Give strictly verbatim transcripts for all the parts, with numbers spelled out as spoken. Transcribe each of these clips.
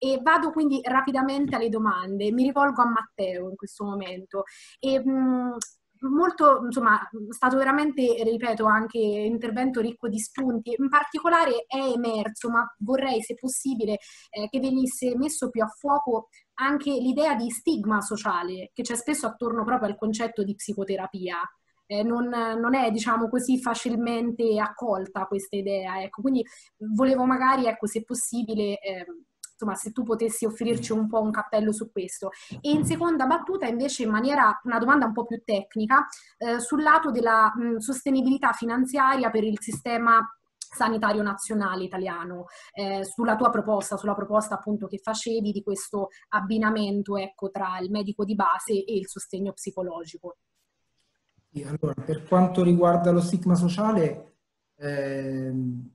E vado quindi rapidamente alle domande. Mi rivolgo a Matteo in questo momento. E, mh, molto, insomma, è stato veramente, ripeto, anche intervento ricco di spunti. In particolare è emerso, ma vorrei, se possibile, eh, che venisse messo più a fuoco anche l'idea di stigma sociale che c'è spesso attorno proprio al concetto di psicoterapia. Eh, non, non è, diciamo così, facilmente accolta questa idea, ecco. Quindi volevo magari, ecco, se possibile, eh, insomma, se tu potessi offrirci un po' un cappello su questo. E in seconda battuta, invece, in maniera, una domanda un po' più tecnica, eh, sul lato della mh, sostenibilità finanziaria per il sistema sanitario nazionale italiano, eh, sulla tua proposta, sulla proposta appunto che facevi di questo abbinamento, ecco, tra il medico di base e il sostegno psicologico. Sì, allora, per quanto riguarda lo stigma sociale, ehm,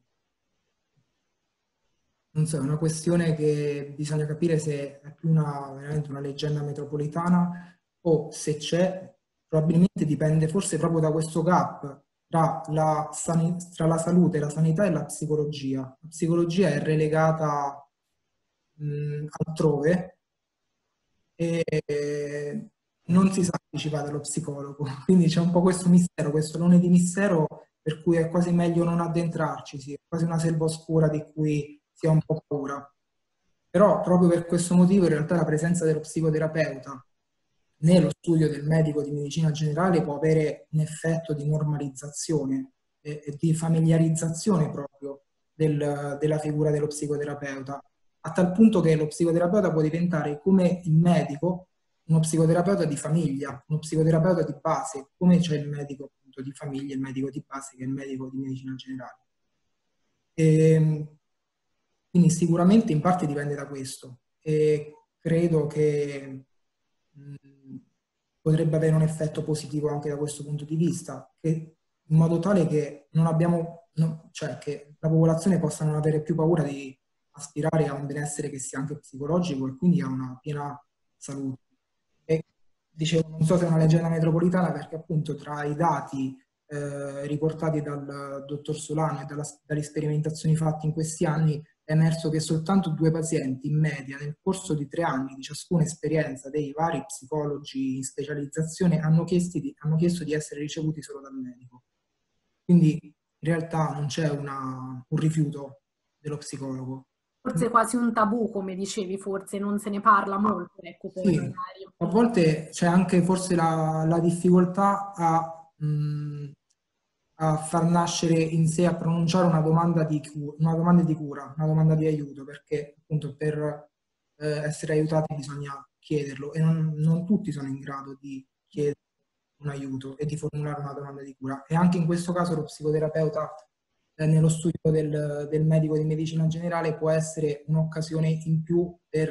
non so, è una questione che bisogna capire se è più una, veramente una leggenda metropolitana o se c'è, probabilmente dipende forse proprio da questo gap tra la, sani- tra la salute, la sanità e la psicologia. La psicologia è relegata mh, altrove e non si sa chi ci va dallo psicologo, quindi c'è un po' questo mistero, questo nome di mistero per cui è quasi meglio non addentrarci, sì, è quasi una selva oscura di cui si ha un po' paura. Però proprio per questo motivo in realtà la presenza dello psicoterapeuta nello studio del medico di medicina generale può avere un effetto di normalizzazione e, e di familiarizzazione proprio del- della figura dello psicoterapeuta, a tal punto che lo psicoterapeuta può diventare come il medico, uno psicoterapeuta di famiglia, uno psicoterapeuta di base, come c'è il medico appunto di famiglia, il medico di base che è il medico di medicina generale. E, quindi sicuramente in parte dipende da questo e credo che mh, potrebbe avere un effetto positivo anche da questo punto di vista, che, in modo tale che non abbiamo, no, cioè che la popolazione possa non avere più paura di aspirare a un benessere che sia anche psicologico e quindi a una piena salute. E dicevo, non so se è una leggenda metropolitana perché appunto tra i dati eh, riportati dal dottor Solano e dalla, dalle sperimentazioni fatte in questi anni è emerso che soltanto due pazienti in media nel corso di tre anni di ciascuna esperienza dei vari psicologi in specializzazione hanno, di, hanno chiesto di essere ricevuti solo dal medico. Quindi in realtà non c'è una, un rifiuto dello psicologo. Forse quasi un tabù, come dicevi, forse non se ne parla molto, ecco, poi Sì, magari. a volte c'è anche forse la, la difficoltà a, mh, a far nascere in sé, a pronunciare una domanda di, cu- una domanda di cura, una domanda di aiuto, perché appunto per eh, essere aiutati bisogna chiederlo e non, non tutti sono in grado di chiedere un aiuto e di formulare una domanda di cura. E anche in questo caso lo psicoterapeuta eh, nello studio del, del medico di medicina generale può essere un'occasione in più per,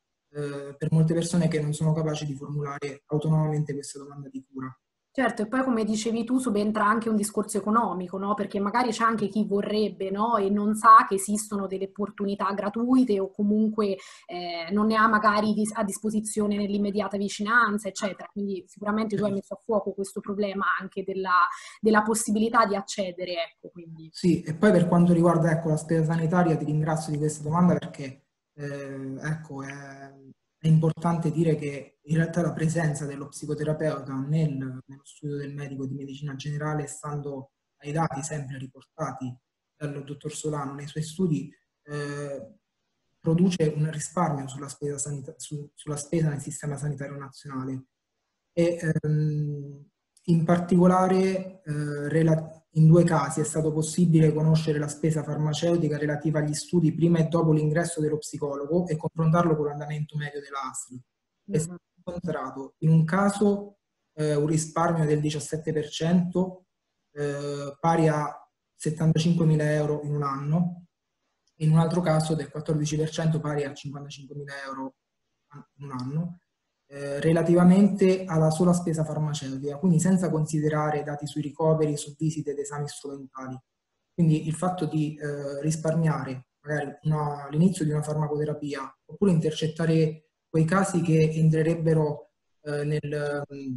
eh, per molte persone che non sono capaci di formulare autonomamente questa domanda di cura. Certo, e poi come dicevi tu subentra anche un discorso economico, no? Perché magari c'è anche chi vorrebbe, no? E non sa che esistono delle opportunità gratuite o comunque eh, non ne ha magari dis- a disposizione nell'immediata vicinanza, eccetera. Quindi sicuramente tu hai messo a fuoco questo problema anche della, della possibilità di accedere, ecco, quindi. Sì, e poi per quanto riguarda ecco, la spesa sanitaria, ti ringrazio di questa domanda perché eh, ecco, è, è importante dire che in realtà la presenza dello psicoterapeuta nel- nello studio del medico di medicina generale, stando ai dati sempre riportati dal dottor Solano nei suoi studi, eh, produce un risparmio sulla spesa, sanita- su- sulla spesa nel sistema sanitario nazionale. E, ehm, in particolare, eh, rela- in due casi è stato possibile conoscere la spesa farmaceutica relativa agli studi prima e dopo l'ingresso dello psicologo e confrontarlo con l'andamento medio della A S L. È stato Mhm. incontrato in un caso eh, un risparmio del diciassette per cento eh, pari a settantacinquemila euro in un anno, in un altro caso del quattordici per cento pari a cinquantacinquemila euro in un anno eh, relativamente alla sola spesa farmaceutica, quindi senza considerare dati sui ricoveri, su visite ed esami strumentali. Quindi il fatto di eh, risparmiare magari una- l'inizio di una farmacoterapia oppure intercettare quei casi che entrerebbero eh, nel, mh,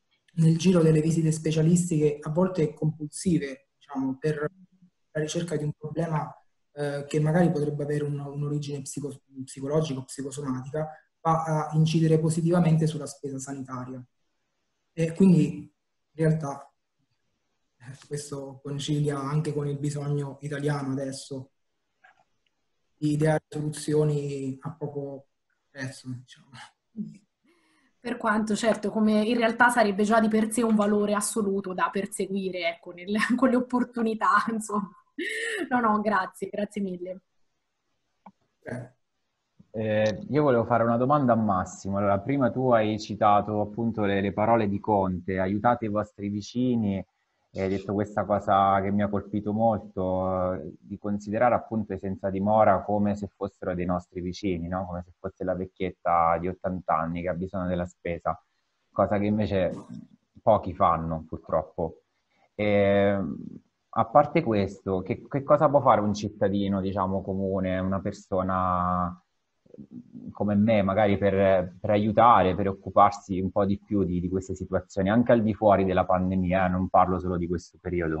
nel giro delle visite specialistiche, a volte compulsive, diciamo, per la ricerca di un problema eh, che magari potrebbe avere un- un'origine psico- psicologica o psicosomatica, va a incidere positivamente sulla spesa sanitaria. E quindi in realtà eh, questo concilia anche con il bisogno italiano adesso di ideare soluzioni a poco prezzo, diciamo. Per quanto, certo, come in realtà sarebbe già di per sé un valore assoluto da perseguire, ecco, nel- con le opportunità, insomma. No, no, grazie, grazie mille. Eh, Eh, io volevo fare una domanda a Massimo. Allora, prima tu hai citato appunto le, le parole di Conte, aiutate i vostri vicini, e hai detto questa cosa che mi ha colpito molto, eh, di considerare appunto i senza dimora come se fossero dei nostri vicini, no? Come se fosse la vecchietta di ottanta anni che ha bisogno della spesa, cosa che invece pochi fanno purtroppo. E, a parte questo, che, che cosa può fare un cittadino, diciamo, comune, una persona come me, magari per, per aiutare, per occuparsi un po' di più di, di queste situazioni, anche al di fuori della pandemia, eh, non parlo solo di questo periodo.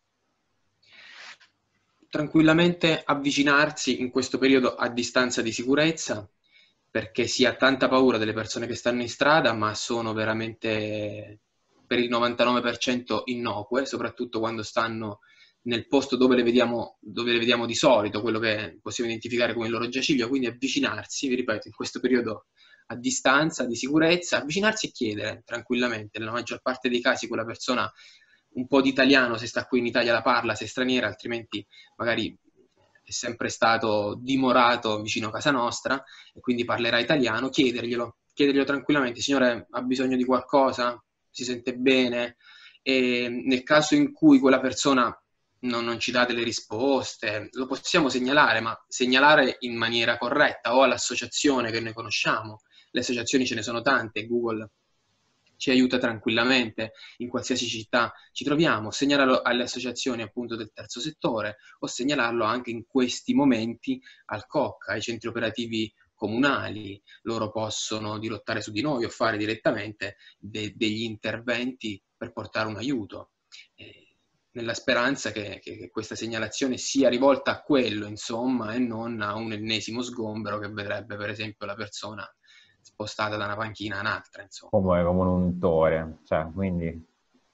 Tranquillamente avvicinarsi in questo periodo a distanza di sicurezza, perché si ha tanta paura delle persone che stanno in strada, ma sono veramente per il novantanove per cento innocue, soprattutto quando stanno nel posto dove le vediamo, dove le vediamo di solito, quello che possiamo identificare come il loro giaciglio. Quindi avvicinarsi, vi ripeto, in questo periodo a distanza di sicurezza, avvicinarsi e chiedere tranquillamente. Nella maggior parte dei casi quella persona un po' di italiano, se sta qui in Italia, la parla, se è straniera, altrimenti magari è sempre stato dimorato vicino a casa nostra e quindi parlerà italiano. Chiederglielo, chiederglielo tranquillamente: signore, ha bisogno di qualcosa? Si sente bene? E nel caso in cui quella persona non, non ci dà delle risposte, lo possiamo segnalare, ma segnalare in maniera corretta, o all'associazione che noi conosciamo. Le associazioni ce ne sono tante, Google ci aiuta tranquillamente in qualsiasi città ci troviamo. Segnalarlo alle associazioni appunto del terzo settore, o segnalarlo anche in questi momenti al C O C, ai centri operativi comunali. Loro possono dirottare su di noi o fare direttamente de- degli interventi per portare un aiuto, eh, nella speranza che, che, che questa segnalazione sia rivolta a quello, insomma, e non a un ennesimo sgombero che vedrebbe per esempio la persona spostata da una panchina a un'altra, insomma. Come, come un untore, cioè, quindi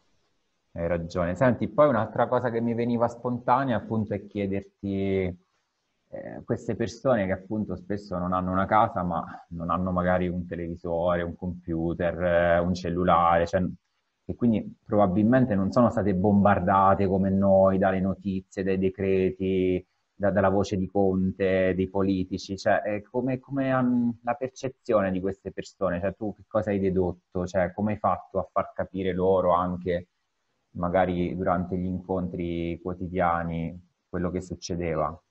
hai ragione. Senti, poi un'altra cosa che mi veniva spontanea appunto è chiederti, eh, queste persone che appunto spesso non hanno una casa, ma non hanno magari un televisore, un computer, eh, un cellulare, cioè, e quindi probabilmente non sono state bombardate come noi dalle notizie, dai decreti, da- dalla voce di Conte, dei politici, cioè, eh, come, come han- la percezione di queste persone, cioè tu che cosa hai dedotto, cioè come hai fatto a far capire loro anche magari durante gli incontri quotidiani quello che succedeva?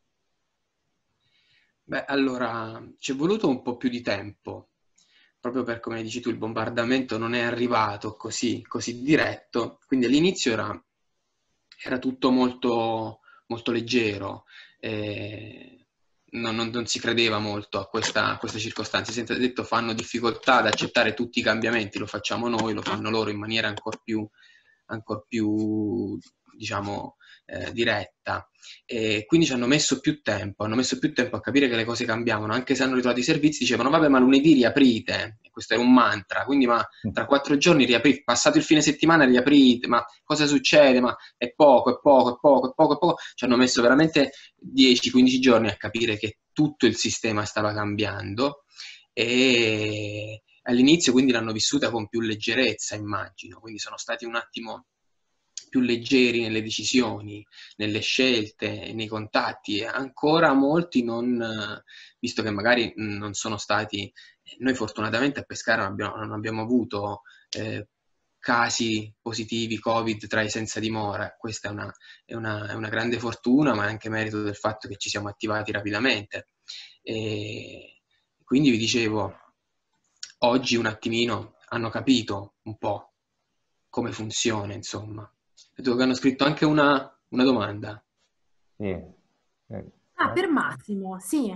Beh, allora, ci è voluto un po' più di tempo, proprio per, come dici tu, il bombardamento non è arrivato così, così diretto, quindi all'inizio era, era tutto molto, molto leggero, eh, non, non- non si credeva molto a questa, a queste circostanze. Si è detto, fanno difficoltà ad accettare tutti i cambiamenti, lo facciamo noi, lo fanno loro in maniera ancora più, ancor più, diciamo, eh, diretta. E quindi ci hanno messo più tempo, hanno messo più tempo a capire che le cose cambiavano, anche se hanno ritrovato i servizi, dicevano vabbè, ma lunedì riaprite, e questo è un mantra, quindi ma tra quattro giorni riaprite, passato il fine settimana riaprite, ma cosa succede? Ma è poco, è poco, è poco, è poco, è poco. Ci hanno messo veramente dieci quindici giorni a capire che tutto il sistema stava cambiando, e all'inizio quindi l'hanno vissuta con più leggerezza, immagino, quindi sono stati un attimo più leggeri nelle decisioni, nelle scelte, nei contatti. E ancora molti non, visto che magari non sono stati, noi fortunatamente a Pescara non abbiamo, non abbiamo avuto eh, casi positivi Covid tra i senza dimora. Questa è una, è, una, è una grande fortuna, ma è anche merito del fatto che ci siamo attivati rapidamente. E quindi vi dicevo, oggi un attimino hanno capito un po' come funziona, insomma. Vedo che hanno scritto anche una, una domanda. Sì. Eh, Ah, per Massimo, sì.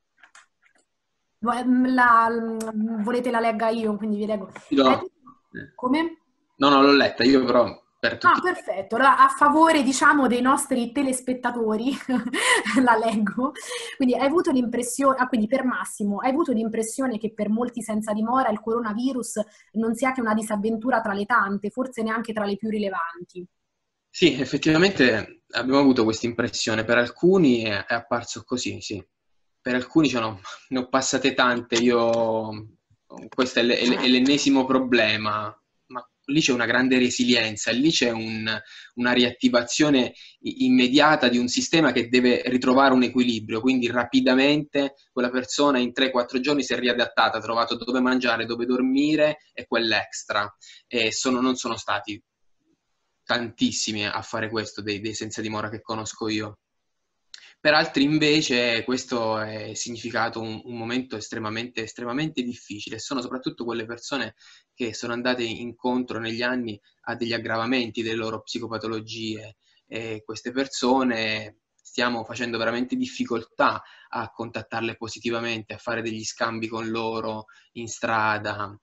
La- volete la legga io, quindi vi leggo. No, Eh, Come? no, no, l'ho letta io, però per tutti. Ah, perfetto. Allora, a favore, diciamo, dei nostri telespettatori, la leggo. Quindi hai avuto l'impressione, ah, quindi per Massimo, hai avuto l'impressione che per molti senza dimora il coronavirus non sia che una disavventura tra le tante, forse neanche tra le più rilevanti. Sì, effettivamente abbiamo avuto questa impressione. Per alcuni è, è apparso così, sì. Per alcuni ce n'ho, ne ho passate tante. Io, questo è l'e- è l'ennesimo problema. Ma lì c'è una grande resilienza, lì c'è un, una riattivazione i- immediata di un sistema che deve ritrovare un equilibrio, quindi rapidamente quella persona in tre quattro giorni si è riadattata, ha trovato dove mangiare, dove dormire e quell'extra. E sono, non sono stati tantissimi a fare questo, dei, dei senza dimora che conosco io. Per altri invece questo è significato un, un momento estremamente, estremamente difficile. Sono soprattutto quelle persone che sono andate incontro negli anni a degli aggravamenti delle loro psicopatologie, e queste persone stiamo facendo veramente difficoltà a contattarle positivamente, a fare degli scambi con loro in strada.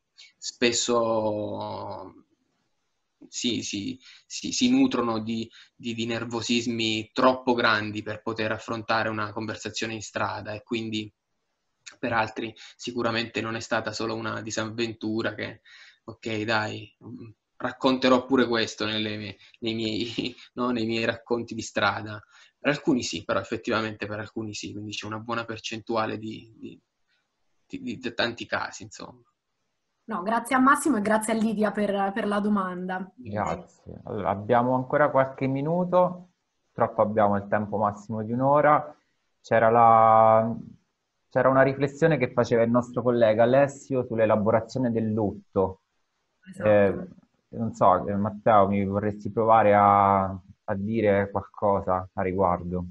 Spesso si, si, si, si nutrono di, di, di nervosismi troppo grandi per poter affrontare una conversazione in strada, e quindi per altri sicuramente non è stata solo una disavventura che, ok, dai, racconterò pure questo nelle, nei, miei, no, nei miei racconti di strada. Per alcuni sì, però effettivamente per alcuni sì, quindi c'è una buona percentuale di, di, di, di tanti casi, insomma. No, grazie a Massimo e grazie a Lidia per, per la domanda. Grazie. Allora, abbiamo ancora qualche minuto, purtroppo abbiamo il tempo massimo di un'ora. C'era la... C'era una riflessione che faceva il nostro collega Alessio sull'elaborazione del lutto. Eh, Esatto. non so, eh, Matteo, mi vorresti provare a, a dire qualcosa a riguardo?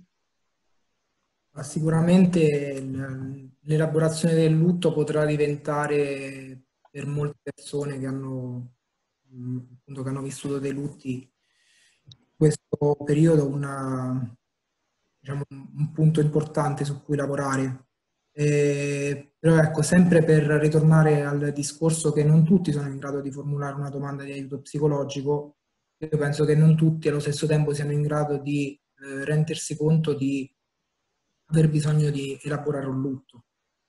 Ma sicuramente il- l'elaborazione del lutto potrà diventare per molte persone che hanno, mh, appunto, che hanno vissuto dei lutti in questo periodo una, diciamo, un un punto importante su cui lavorare. Eh, però ecco, sempre per ritornare al discorso che non tutti sono in grado di formulare una domanda di aiuto psicologico, io penso che non tutti allo stesso tempo siano in grado di eh, rendersi conto di aver bisogno di elaborare un lutto.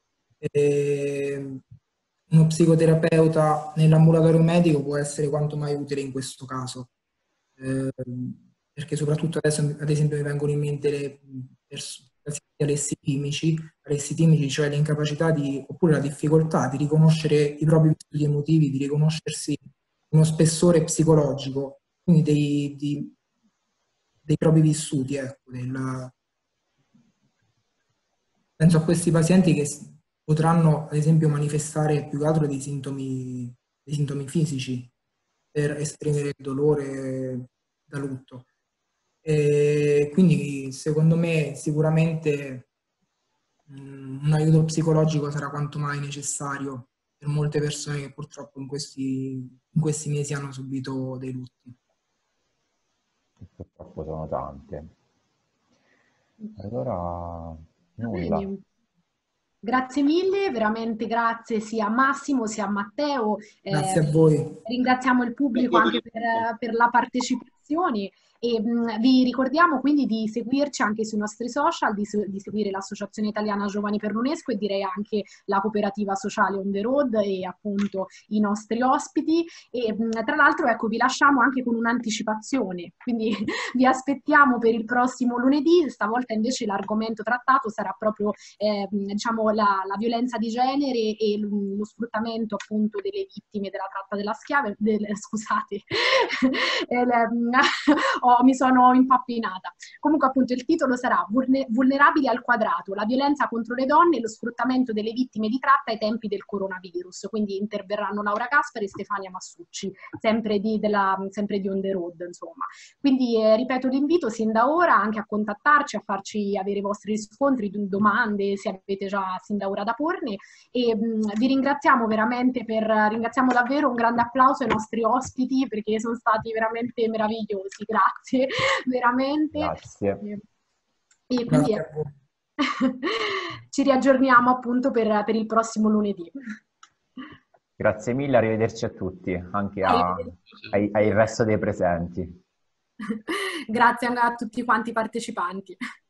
E uno psicoterapeuta nell'ambulatorio medico può essere quanto mai utile in questo caso, eh, perché soprattutto adesso, ad esempio, mi vengono in mente le persone alessitimici, alessitimici, cioè l'incapacità di, oppure la difficoltà di riconoscere i propri vissuti emotivi, di riconoscersi uno spessore psicologico, quindi dei, di, dei propri vissuti, ecco, del, penso a questi pazienti che potranno, ad esempio, manifestare più che altro dei sintomi, dei sintomi fisici per esprimere il dolore da lutto. E quindi, secondo me, sicuramente mh, un aiuto psicologico sarà quanto mai necessario per molte persone che purtroppo in questi, in questi mesi hanno subito dei lutti. Purtroppo sono tante. Allora, nulla. Bene. Grazie mille, veramente grazie sia a Massimo sia a Matteo. Grazie Eh, a voi. ringraziamo il pubblico anche per, per la partecipazione e mh, vi ricordiamo quindi di seguirci anche sui nostri social, di, di seguire l'Associazione Italiana Giovani per l'UNESCO e direi anche la cooperativa sociale On The Road e appunto i nostri ospiti. E mh, tra l'altro ecco vi lasciamo anche con un'anticipazione, quindi vi aspettiamo per il prossimo lunedì. Stavolta invece l'argomento trattato sarà proprio eh, diciamo la, la violenza di genere e lo, lo sfruttamento appunto delle vittime della tratta della schiave, del, scusate, oh, mi sono impappinata. Comunque appunto il titolo sarà Vulnerabili al quadrato, la violenza contro le donne e lo sfruttamento delle vittime di tratta ai tempi del coronavirus. Quindi interverranno Laura Gaspari e Stefania Massucci, sempre di, della, sempre di On The Road, insomma. Quindi eh, ripeto l'invito sin da ora anche a contattarci, a farci avere i vostri riscontri, domande, se avete già sin da ora da porne. E mh, vi ringraziamo veramente per, ringraziamo davvero, un grande applauso ai nostri ospiti perché sono stati veramente meravigliosi, grazie, veramente. Grazie. E, e quindi Grazie a voi. ci riaggiorniamo appunto per, per il prossimo lunedì. Grazie mille, arrivederci a tutti, anche a, ai, ai resto dei presenti. Grazie a tutti quanti i partecipanti.